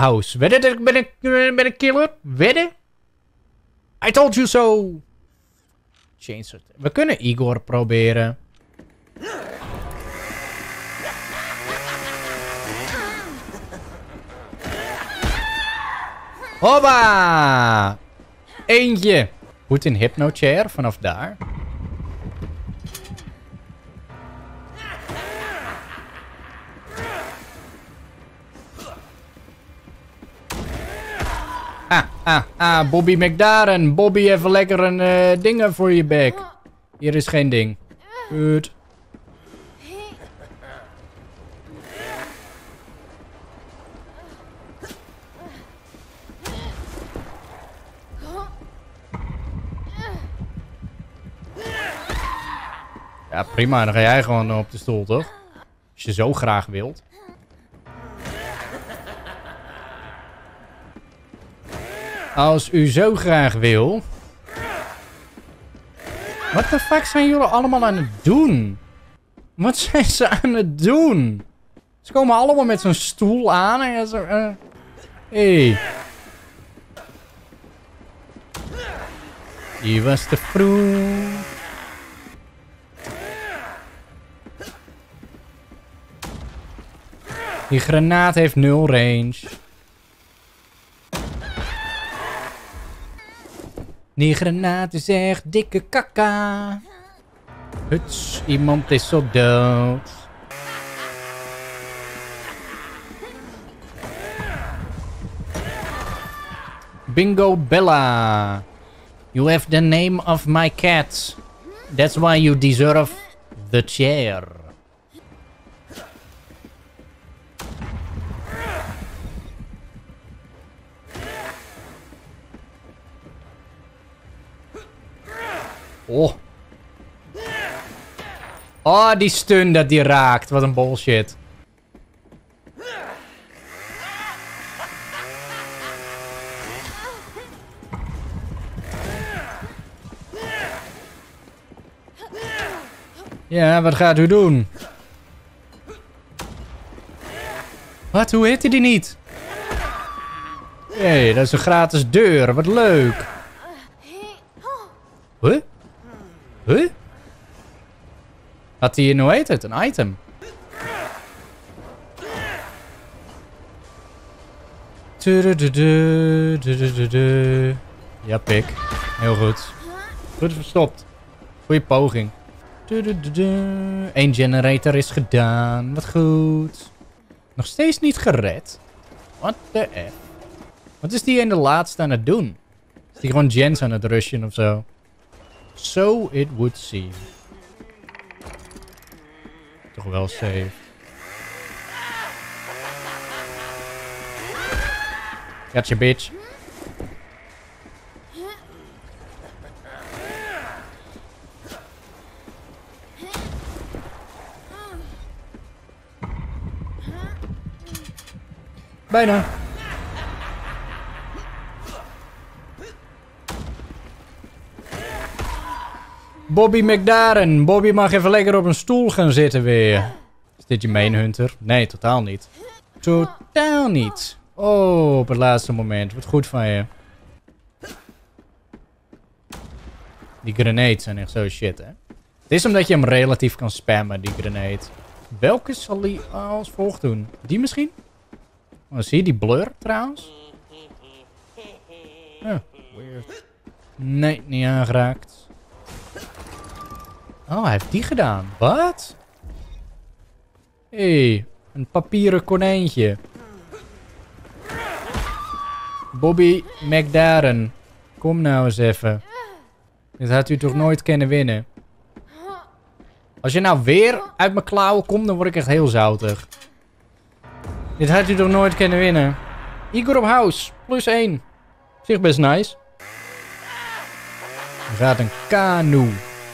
House. Wedden dat ik ben een killer? Wedden? I told you so. Chainsaw. We kunnen Igor proberen. Hoppa! Eentje. Put in hypnochair vanaf daar. Bobby McDaren. Bobby, even lekker een dingen voor je bek. Hier is geen ding. Goed. Ja, prima. Dan ga jij gewoon op de stoel, toch? Als je zo graag wilt. Als u zo graag wil. Wat de fuck zijn jullie allemaal aan het doen? Wat zijn ze aan het doen? Ze komen allemaal met zo'n stoel aan en zo... Hey. Hier was te vroeg. Die granaat heeft 0 range. Die granaat is echt dikke kakka. Huts, iemand is zo dood. Bingo Bella. You have the name of my cat. That's why you deserve the chair. Oh. Oh, die stun dat die raakt. Wat een bullshit. Ja, wat gaat u doen? Wat? Hoe heet die niet? Hé, dat is een gratis deur. Wat leuk. Huh? Huh? Had hij, hoe heet het? Een item. Ja, pik. Heel goed. Goed verstopt. Goeie poging. 1 generator is gedaan. Wat goed. Nog steeds niet gered. What the F? Wat is die in de laatste aan het doen? Is die gewoon gens aan het rushen of zo? So it would seem. Toch wel safe. Gotcha, bitch. Bijna. Bobby McDaren. Bobby mag even lekker op een stoel gaan zitten weer. Is dit je main hunter? Nee, totaal niet. Totaal niet. Oh, op het laatste moment. Wat goed van je. Die grenades zijn echt zo shit, hè. Het is omdat je hem relatief kan spammen, die grenade. Welke zal hij als volgt doen? Die misschien? Oh, zie je die blur trouwens? Oh, weird. Nee, niet aangeraakt. Oh, hij heeft die gedaan. Wat? Hé, een papieren konijntje. Bobby McDaren. Kom nou eens even. Dit had u toch nooit kunnen winnen. Als je nou weer uit mijn klauwen komt, dan word ik echt heel zoutig. Dit had u toch nooit kunnen winnen. Igor op house. +1. Op zich best nice. Er gaat een kanoe.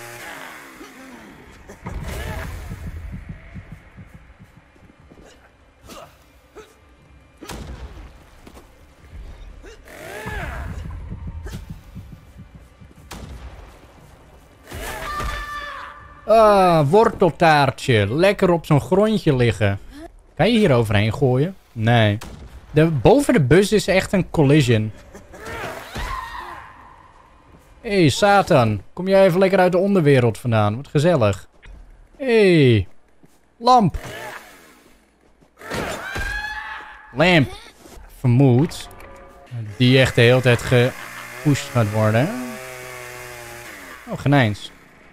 Ah, worteltaartje. Lekker op zo'n grondje liggen. Kan je hier overheen gooien? Nee. Boven de bus is echt een collision. Hé, Satan. Kom jij even lekker uit de onderwereld vandaan? Wat gezellig. Hé. Lamp. Lamp. Vermoed. Die echt de hele tijd gepusht gaat worden. Oh, genijns.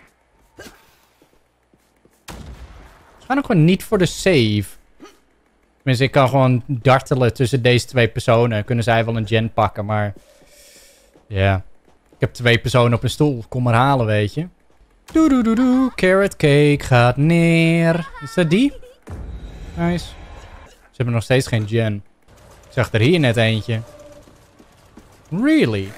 We gaan ook gewoon niet voor de save. Tenminste, ik kan gewoon dartelen tussen deze twee personen. Kunnen zij wel een gen pakken, maar... Ja. Ik heb 2 personen op een stoel. Kom maar halen, weet je. Doedoedoedoe. Carrot cake gaat neer. Is dat die? Nice. Ze hebben nog steeds geen gen. Ik zag er hier net eentje. Really?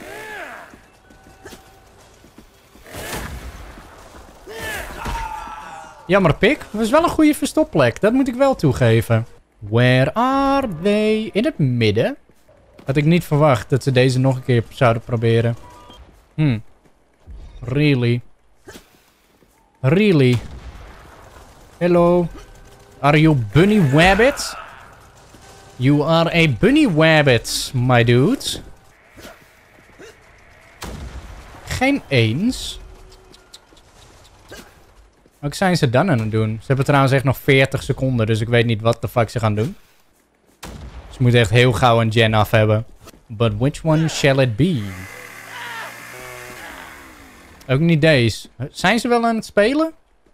Jammer, pik. Dat was wel een goede verstopplek. Dat moet ik wel toegeven. Where are they? In het midden? Had ik niet verwacht dat ze deze nog een keer zouden proberen. Really? Really? Hello? Are you bunny wabbit? You are a bunny wabbit, my dude. Geen eens. Wat zijn ze dan aan het doen? Ze hebben trouwens echt nog 40 seconden, dus ik weet niet wat de fuck ze gaan doen. Ze moeten echt heel gauw een gen af hebben. But which one shall it be? Ook niet deze. Zijn ze wel aan het spelen?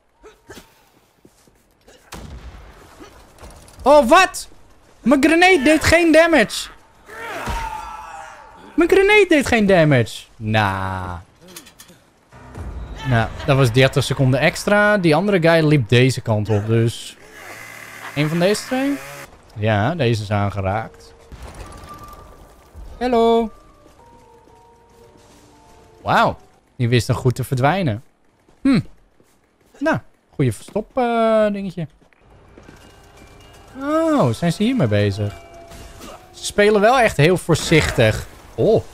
Oh, wat? Mijn grenade deed geen damage. Mijn grenade deed geen damage. Nou, dat was 30 seconden extra. Die andere guy liep deze kant op, dus... Eén van deze twee? Ja, deze is aangeraakt. Hallo. Wauw. Die wist dan goed te verdwijnen. Nou, goede verstop dingetje. Oh, zijn ze hiermee bezig? Ze spelen wel echt heel voorzichtig. Oh.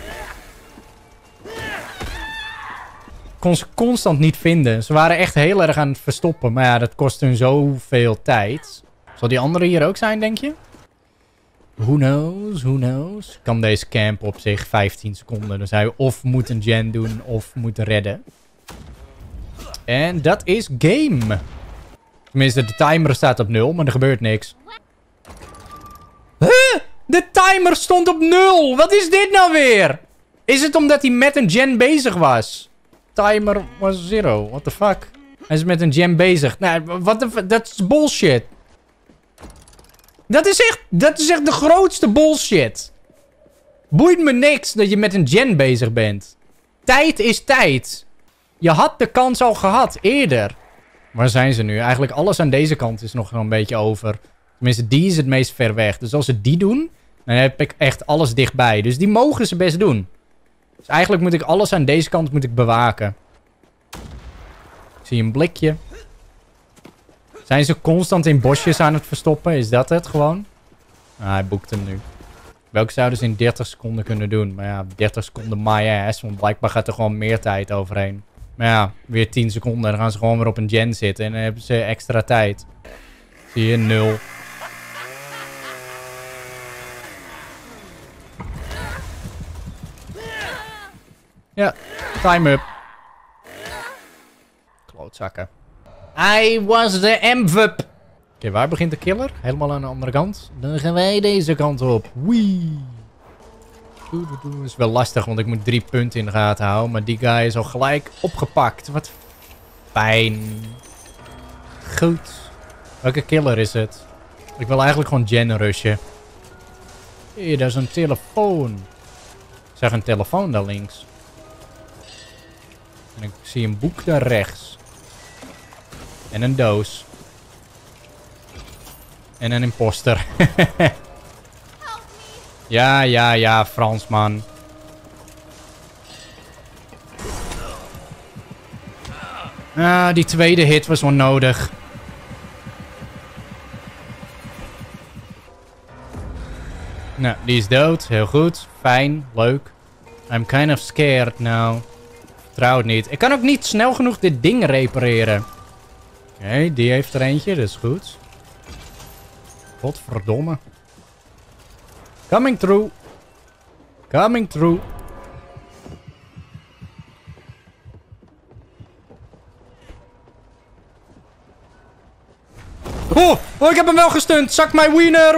Kon ze constant niet vinden. Ze waren echt heel erg aan het verstoppen. Maar ja, dat kost hun zoveel tijd. Zal die andere hier ook zijn, denk je? Who knows, who knows. Kan deze camp op zich 15 seconden. Dus hij of moet een gen doen of moet redden. En dat is game. Tenminste, de timer staat op 0, maar er gebeurt niks. Huh? De timer stond op 0. Wat is dit nou weer? Is het omdat hij met een gen bezig was? Timer was 0. What the fuck? Hij is met een gen bezig. Nou, dat is bullshit. Dat is echt de grootste bullshit. Boeit me niks dat je met een gen bezig bent. Tijd is tijd. Je had de kans al gehad, eerder. Waar zijn ze nu? Eigenlijk alles aan deze kant is nog een beetje over. Tenminste, die is het meest ver weg. Dus als ze die doen, dan heb ik echt alles dichtbij. Dus die mogen ze best doen. Dus eigenlijk moet ik alles aan deze kant bewaken. Ik zie een blikje. Zijn ze constant in bosjes aan het verstoppen? Is dat het gewoon? Ah, hij boekt hem nu. Welke zouden ze in 30 seconden kunnen doen? Maar ja, 30 seconden my ass. Want blijkbaar gaat er gewoon meer tijd overheen. Maar ja, weer 10 seconden. Dan gaan ze gewoon weer op een gen zitten. En dan hebben ze extra tijd. Zie je, 0. Ja, time up. Klootzakken. I was the MVP. Oké, waar begint de killer? Helemaal aan de andere kant. Dan gaan wij deze kant op. Wee. Dat is wel lastig, want ik moet 3 punten in de gaten houden. Maar die guy is al gelijk opgepakt. Wat fijn. Goed. Welke killer is het? Ik wil eigenlijk gewoon gen rushen. Hé, daar is een telefoon. Ik zag een telefoon daar links. En ik zie een boek daar rechts. En een doos. En een imposter. Ja, Fransman. Ah, die tweede hit was onnodig. Nou, die is dood. Heel goed. Fijn. Leuk. I'm kind of scared now. Vertrouw het niet. Ik kan ook niet snel genoeg dit ding repareren. Oké, die heeft er eentje. Dat is goed. Godverdomme. Coming through. Coming through. Oh, ik heb hem wel gestunt. Zak mijn wiener.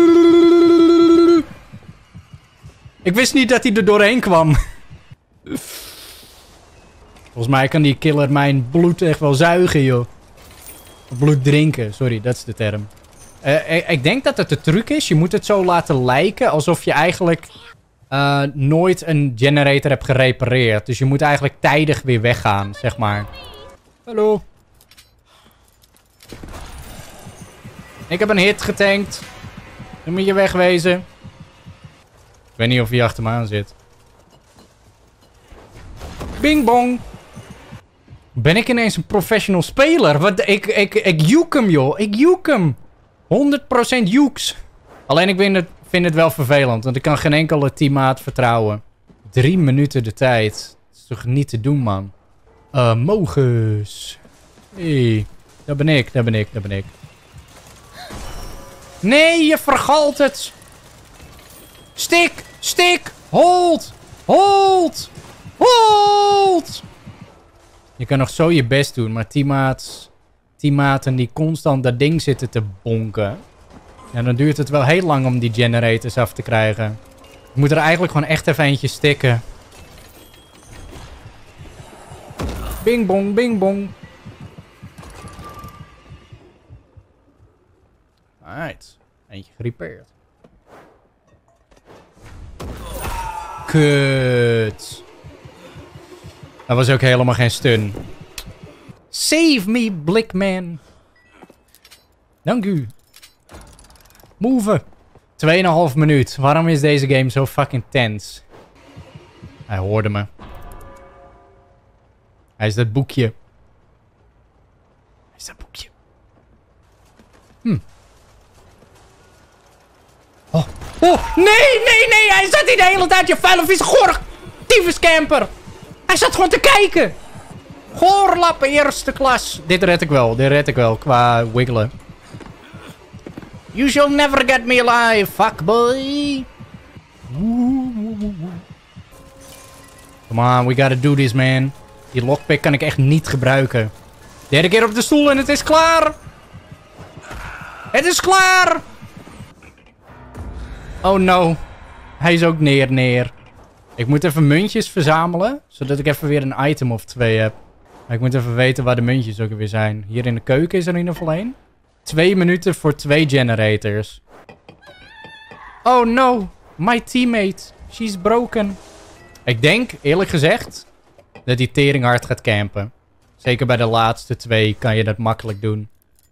Ik wist niet dat hij er doorheen kwam. Volgens mij kan die killer mijn bloed echt wel zuigen, joh. Bloed drinken, sorry, dat is de term. Ik denk dat het de truc is. Je moet het zo laten lijken alsof je eigenlijk nooit een generator hebt gerepareerd. Dus je moet eigenlijk tijdig weer weggaan, zeg maar. Hallo. Ik heb een hit getankt. Dan moet je wegwezen. Ik weet niet of hij achter me aan zit. Bing bong. Ben ik ineens een professional speler? Wat, ik juke hem, joh. Ik juke hem. 100% jukes. Alleen ik vind het wel vervelend. Want ik kan geen enkele teammaat vertrouwen. 3 minuten de tijd. Dat is toch niet te doen, man. Mogus. Hey, daar ben ik. Nee, je vergalt het. Stik, stik, hold, hold, hold. Je kan nog zo je best doen, maar teammaten die constant dat ding zitten te bonken. Ja, dan duurt het wel heel lang om die generators af te krijgen. Ik moet er eigenlijk gewoon echt even eentje stikken. Bing bong, bing bong. Alright. Eentje gerepareerd. Kut. Dat was ook helemaal geen stun. Save me, Blickman. Dank u. Move. 2,5 minuut. Waarom is deze game zo fucking tense? Hij hoorde me. Hij is dat boekje. Oh. Oh, nee. Hij zat hier de hele tijd, je vuile vies goor. Tyfuscamper. Hij zat gewoon te kijken. Goorlappen, eerste klas. Dit red ik wel, qua wiggelen. You shall never get me alive, fuckboy. Come on, we gotta do this, man. Die lockpick kan ik echt niet gebruiken. Derde keer op de stoel en het is klaar. Het is klaar. Oh no. Hij is ook neer. Ik moet even muntjes verzamelen. Zodat ik even weer een item of 2 heb. Maar ik moet even weten waar de muntjes ook weer zijn. Hier in de keuken is er in ieder geval 1. 2 minuten voor 2 generators. Oh no. My teammate. She's broken. Ik denk, eerlijk gezegd, dat die tering hard gaat campen. Zeker bij de laatste 2 kan je dat makkelijk doen.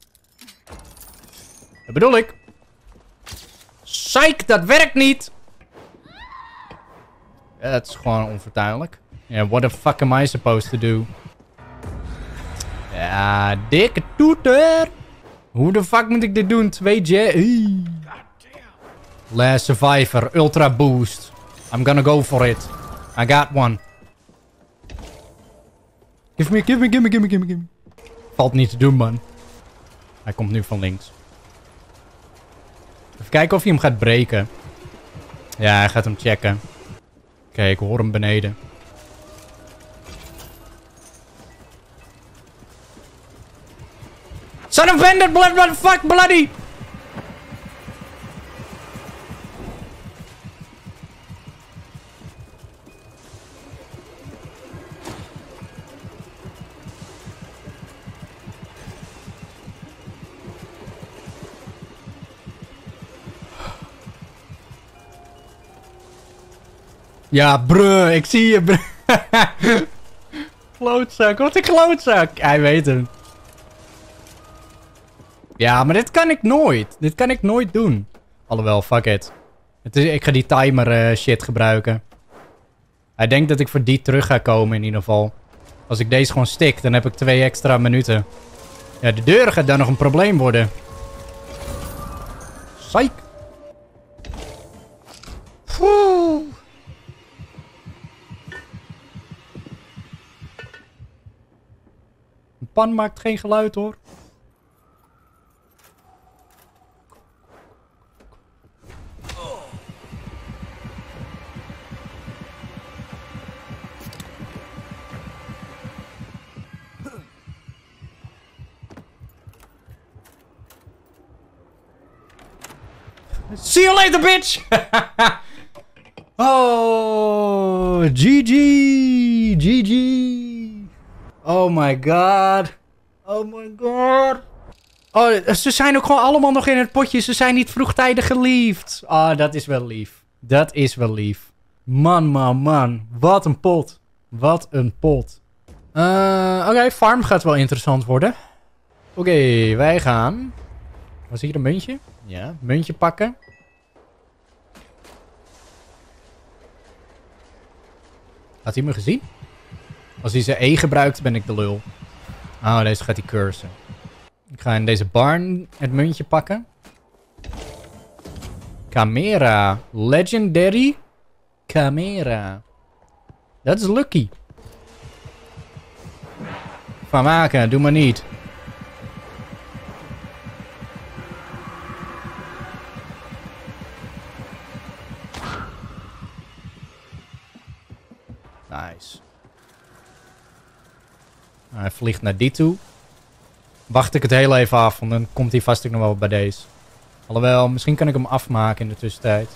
Dat bedoel ik. Psych, dat werkt niet. Ja, het is gewoon onvertuinlijk. Ja, what the fuck am I supposed to do? Ja, dikke toeter. Hoe de fuck moet ik dit doen? 2 Last Survivor, Ultra Boost. I'm gonna go for it. I got one. Give me. Valt niet te doen, man. Hij komt nu van links. Even kijken of hij hem gaat breken. Ja, hij gaat hem checken. Oké, ik hoor hem beneden. Son of bandit, blood, fuck, bloody! Ja, bruh, ik zie je, bruh. Klootzak, wat een klootzak. Hij weet hem. Ja, maar dit kan ik nooit. Dit kan ik nooit doen. Alhoewel, fuck it. Ik ga die timer shit gebruiken. Hij denkt dat ik voor die terug ga komen in ieder geval. Als ik deze gewoon stik, dan heb ik 2 extra minuten. Ja, de deur gaat dan nog een probleem worden. Psych. Poeh. Een pan maakt geen geluid, hoor. See you later, bitch! Oh, GG. GG. Oh my god. Oh my god. Oh, ze zijn ook gewoon allemaal nog in het potje. Ze zijn niet vroegtijdig geliefd. Ah, dat is wel lief. Dat is wel lief. Man, man, man. Wat een pot. Wat een pot. Oké, farm gaat wel interessant worden. Oké, wij gaan... Was hier een muntje? Ja, muntje pakken. Had hij me gezien? Als hij zijn E gebruikt, ben ik de lul. Oh, deze gaat hij cursen. Ik ga in deze barn het muntje pakken. Camera. Legendary. Camera. Dat is lucky. Van maken, doe maar niet. Nice. Hij vliegt naar die toe. Wacht ik het heel even af, want dan komt hij vast ook nog wel bij deze. Alhoewel, misschien kan ik hem afmaken in de tussentijd.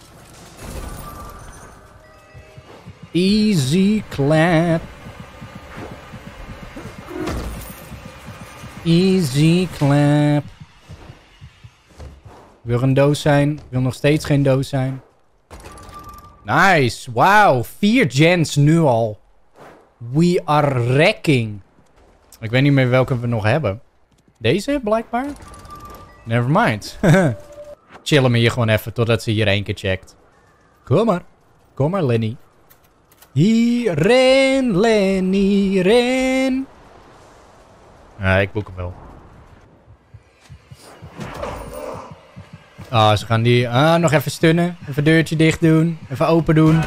Easy clap. Easy clap. Wil een doos zijn. Wil nog steeds geen doos zijn. Nice. Wauw. 4 gens nu al. We are wrecking. Ik weet niet meer welke we nog hebben. Deze, blijkbaar? Nevermind. Chillen me hier gewoon even totdat ze hier 1 keer checkt. Kom maar. Kom maar, Lenny. Hier, ren, Lenny, ren. Ja, ik boek hem wel. Ah, ze gaan die... Ah, nog even stunnen. Even deurtje dicht doen. Even open doen.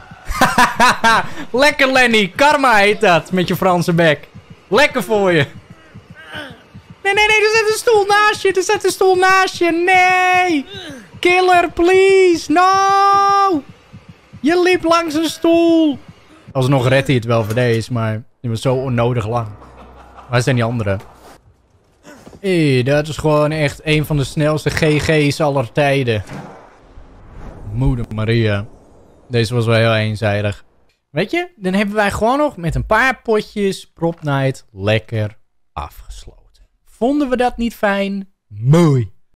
Lekker, Lenny. Karma heet dat. Met je Franse bek. Lekker voor je. Nee, nee, nee. Er zit een stoel naast je. Er zit een stoel naast je. Nee. Killer, please. No. Je liep langs een stoel. Alsnog redt hij het wel voor deze, maar die was zo onnodig lang. Waar zijn die anderen? Hé, dat is gewoon echt een van de snelste GG's aller tijden. Moeder Maria. Deze was wel heel eenzijdig. Weet je, dan hebben wij gewoon nog met een paar potjes Prop Night lekker afgesloten. Vonden we dat niet fijn? Mooi.